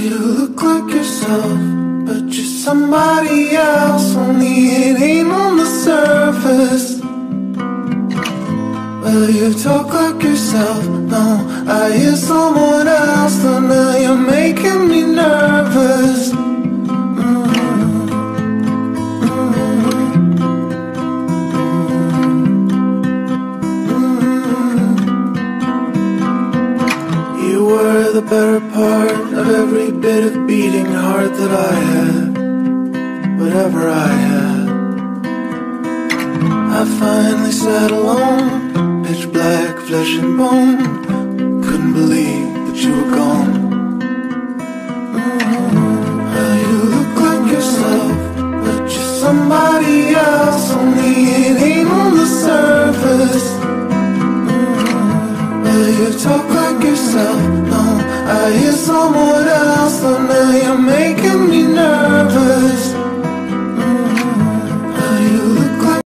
you look like yourself, but you're somebody else. Only it ain't on the surface. Well, you talk like yourself. No, I hear someone else. Though now you're making me nervous. You were the better part of every bit of beating heart that I had. Whatever I had, I finally sat alone, pitch black, flesh and bone. Couldn't believe that you were gone. Well, you look like yourself, but you're somebody else. Only it ain't on the surface. Well, you talk like yourself. No, I hear someone else.